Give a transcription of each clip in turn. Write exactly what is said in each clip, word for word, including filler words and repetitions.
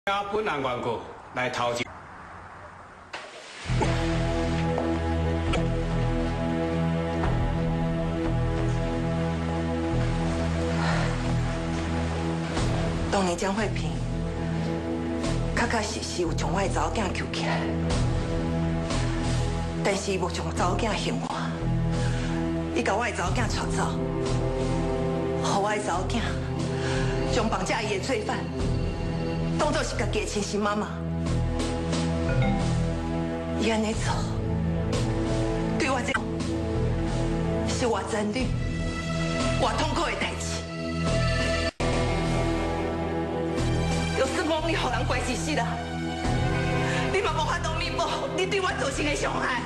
本案原告来头前。 当年江惠萍确确实实有将我的查某囝救起来，但是伊无将查某囝还我，伊把我的查某囝带走，让我的查某囝将绑架伊的罪犯当作是家己的亲生妈妈。伊安尼做，对我这是我真女、我痛苦的代志。 你互人关死死啦！你嘛无法度弥补你对我造成的伤害。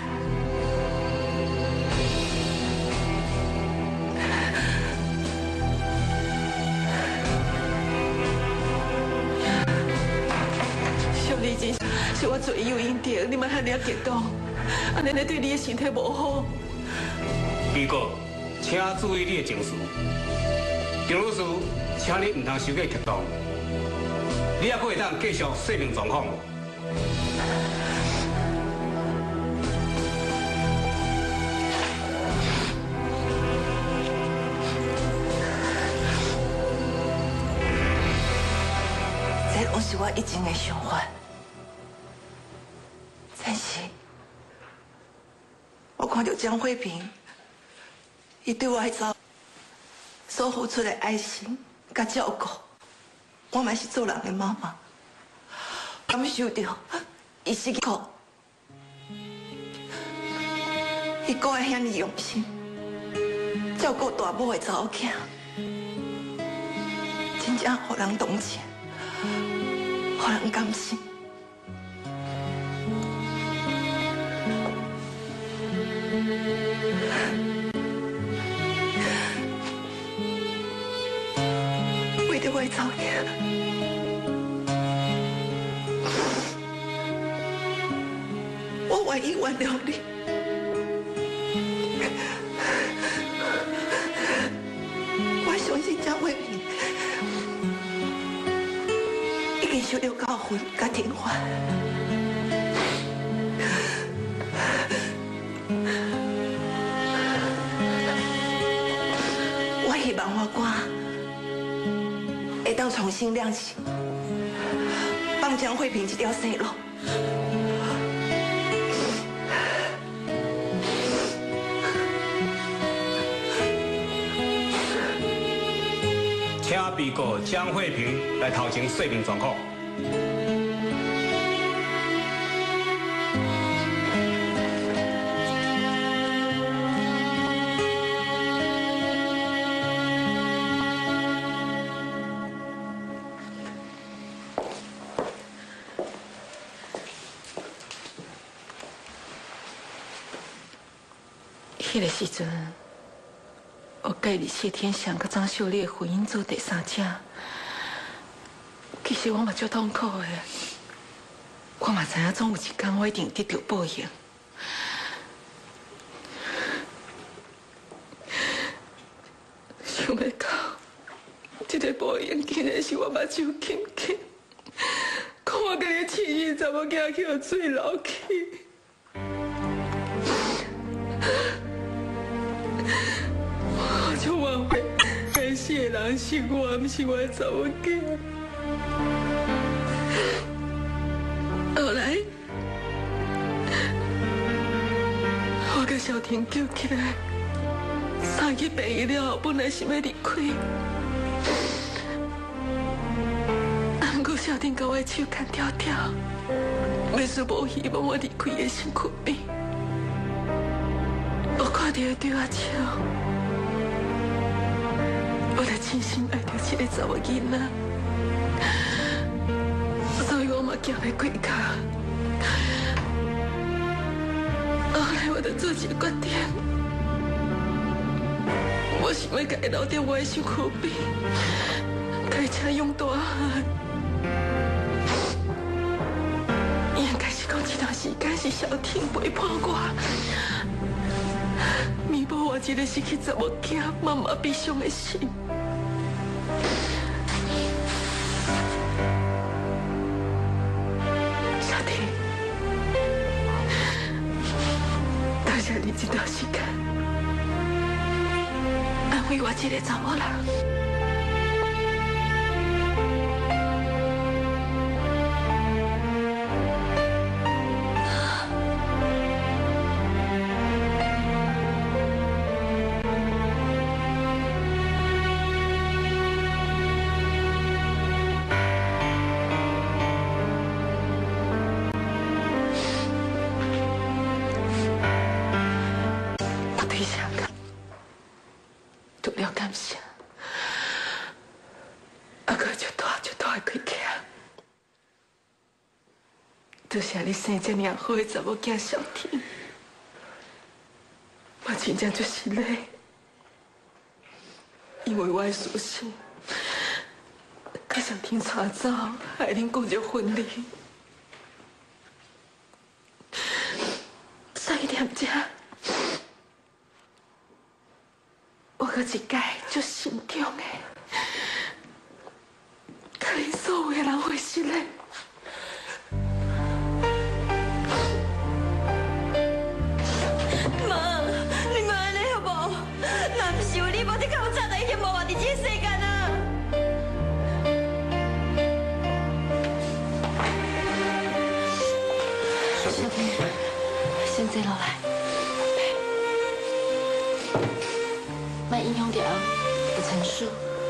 小丽真是我罪有应得，你莫遐尔激动，安尼对你的身体无好。 被告，请注意你的情绪。张律师，请你唔通伤过激动。 你还可以当继续说明状况无？ 这拢是我以前的想法，但是我看到江惠萍，伊对我的查所付出的爱心甲照顾。 我嘛是做人的妈妈，感受到伊辛苦，伊过得遐尼用心，照顾大母的查某囝，真正互人同情，互人甘心。为着我的查某囝。 我愿意原谅你，我相信江惠萍已经受到教训甲惩罚。我希望我歌会当重新亮起，帮江惠萍这条生路。 请被告江惠萍来头前说明状况。 迄个时阵。 我介意谢天祥甲张秀丽的婚姻做第三者，其实我嘛足痛苦的。我嘛知影总有一天我一定得到报应。想袂到，这个报应竟然是我目睭紧紧，看我家己亲生查某囝去互水流去。 就我会感谢人是我，不是我查某囝。后来，我甲小婷救起来，送去病院了后，本来是要离开，啊，不过小婷甲我的手牵条条，袂是无希望我离开的身躯边。我看到伊对我笑。 我的真心爱着这个查某囡仔，所以我嘛行袂过脚。后来我就做一个决定，我想要甲伊留在我的身躯边，甲伊请养大汉。应该是讲这段时间是小婷陪伴我，弥补我这个失去查某囝妈妈悲伤的心。 你这段时间安慰我这个查某人。 多谢你生这么好的查某囝小婷，我真正就是累，因为我的私心，甲小婷带走，害恁顾着婚礼。所以念这，我搁一改足慎重的，甲恁所有的人会失礼。 你无得甲我早就已经无活伫这个世间啊！ 小婷，先坐落来，莫影响到的陈述。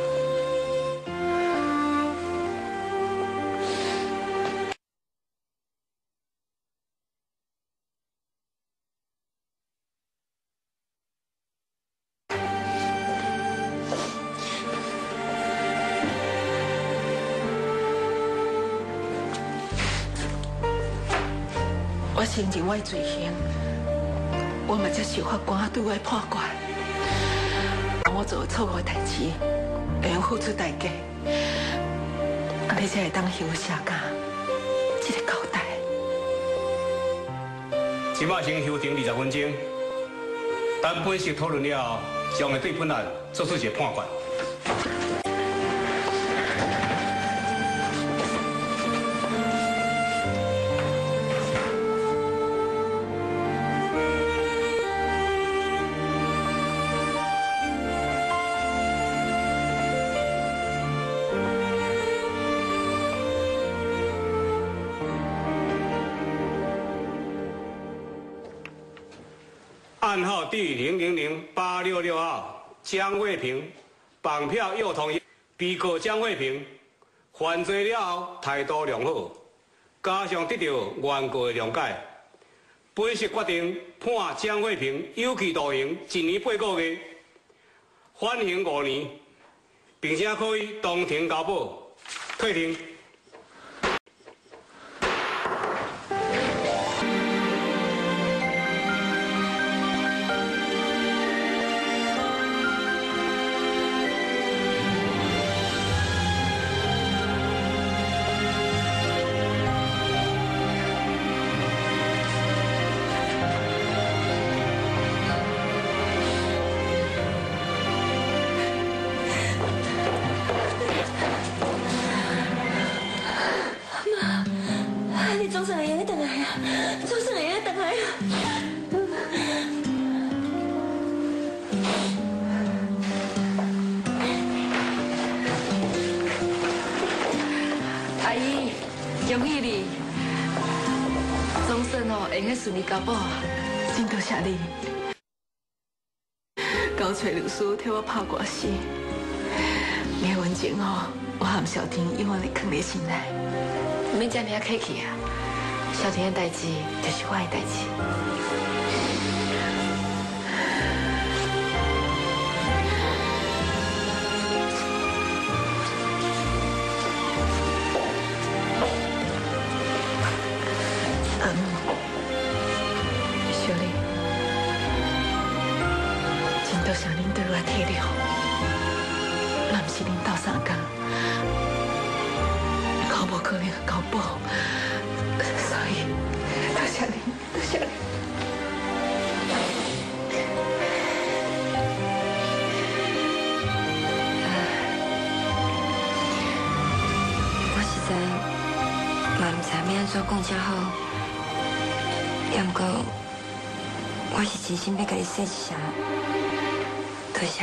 我承认我的罪行，我嘛接受法官对我的判决。我做错误的代志，会用付出代价，啊，你才会当休下假，这个交代。 即马先休庭二十分钟，等本席讨论了后，将会对本案作出一个判决。 案号第零零零八六六号，江惠平绑票又同意。被告江惠平犯罪了后态度良好，加上得到原告的谅解，本席决定判江惠平有期徒刑一年八个月，缓刑五年，并且可以当庭交保，退庭。 总算会用得回来啊！总算会用得回来啊！ 阿姨，恭喜你，总算哦会用顺利交保啊！真多谢你，交找律师替我拍官司。两文前哦，我和小婷永远会藏在心内，免这么客气啊！ 小婷的代志就是我的代志。嗯，小丽，真多谢恁对我体谅，若不是恁斗相共，我无可能交保。 所以，多谢你，多谢你。 我实在嘛唔知要安怎讲才好，也毋过我是真心要甲你说一声，多谢。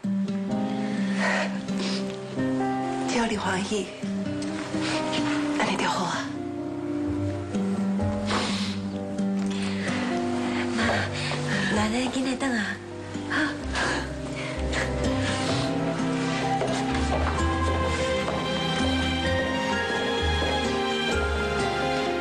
只要你欢喜，安尼就好啊。 妈，那咱紧来等啊，好。